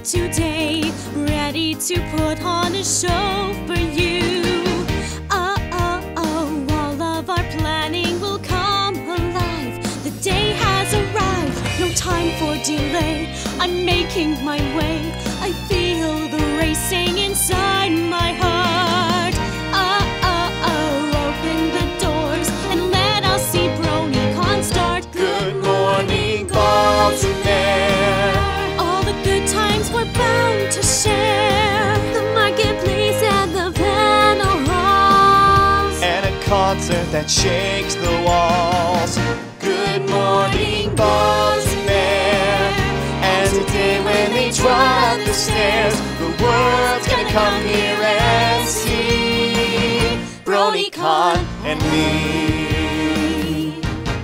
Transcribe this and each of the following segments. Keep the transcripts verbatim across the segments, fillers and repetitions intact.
today, ready to put on a show for you. Oh, oh, oh, all of our planning will come alive. The day has arrived, no time for delay. I'm making my way, I feel the racing inside my heart. Oh, oh, oh, open the doors and let us see BronyCon start. Good morning, Baltimore. All the good times we're bound to share. The marketplace and the panel halls, And a concert that shakes the walls. Good morning, Baltimore. And today when they drop the stairs, the world's gonna come here and see BronyCon and me.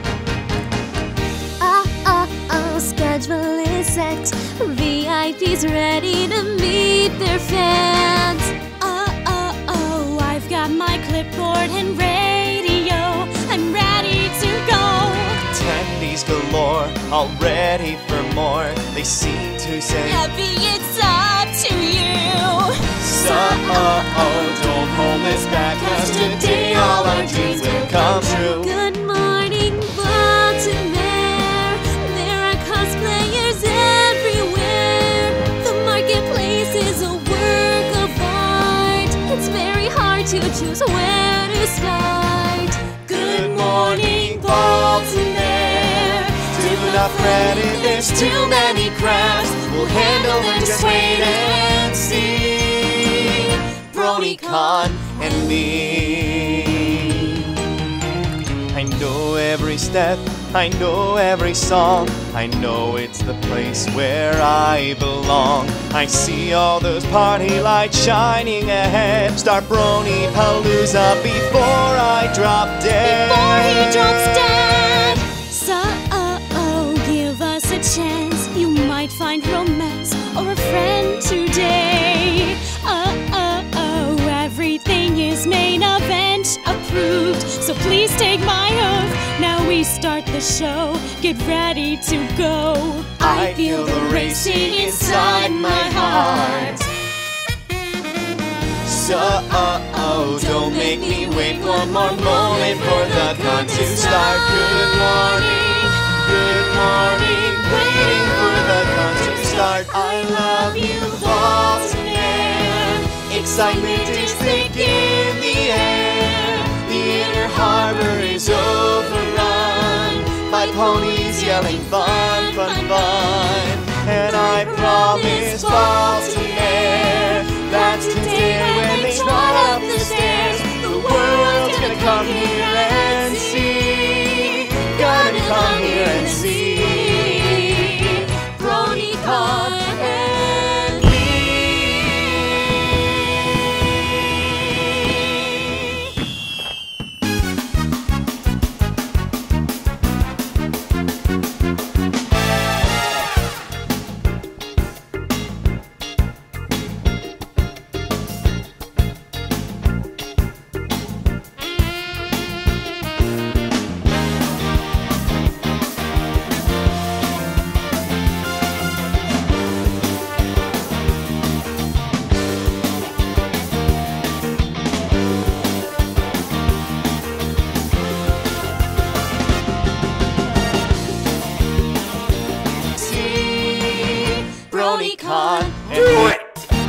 Oh, oh, oh, schedule is set. V I Ps ready to meet their fans. Oh, oh, oh, I've got my clipboard and radio. I'm ready to go. Attendees galore, all ready for more. They seem to say, Happy, it's up to you. So, oh, oh, don't hold this back, 'cause today all our dreams will come true. Good morning, Baltimore. There are cosplayers everywhere. The marketplace is a work of art. It's very hard to choose where to start. Good morning, Baltimore. Do not fret if there's too many crowds. We'll handle it, just wait and see BronyCon and me. I know every step, I know every song. I know it's the place where I belong. I see all those party lights shining ahead. Start Bronypalooza before I drop dead. Before he drops dead. So, oh, oh, give us a chance. You might find romance or a friend today. Oh, oh, oh, everything is main event approved. So please take my oath. Now we start the show. Get ready to go. I feel the racing inside my heart. So, oh, oh, don't make me wait one more moment for the con to start. Good morning, good morning, waiting for the con to start. I love you, Baltimore. Excitement is thick in the air. The inner harbor is overrun by ponies yelling fun, fun, fun. And I promise Baltimore that today when they run up the stairs, the world's gonna come here and see. Gonna come here and see BronyCon and me. BronyCon and do it!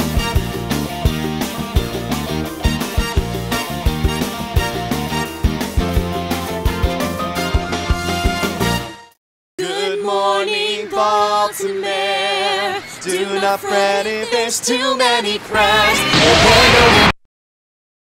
Good morning, Baltimore. Do not fret if there's too many crowds. We'll handle it.